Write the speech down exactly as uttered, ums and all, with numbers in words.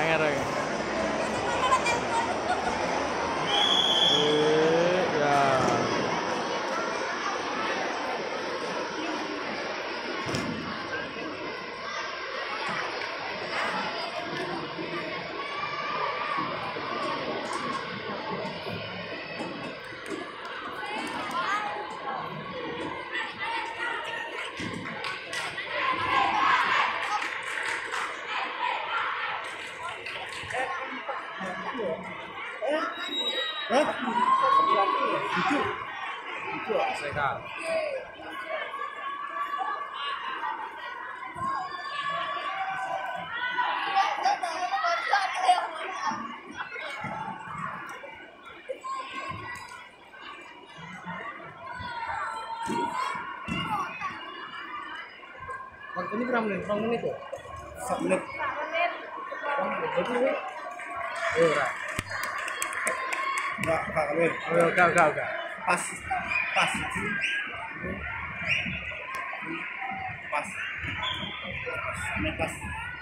Sangar ya. Eh, ya. Hah? Itu. Itu Sekal. Waktu ini berapa menit? Berapa menit tuh? Satu menit. Oh, jadi ini. Eh, ora. Enggak, enggak kali. Oh, enggak, enggak, enggak. Pas, pas. Pas. Pas. Pas.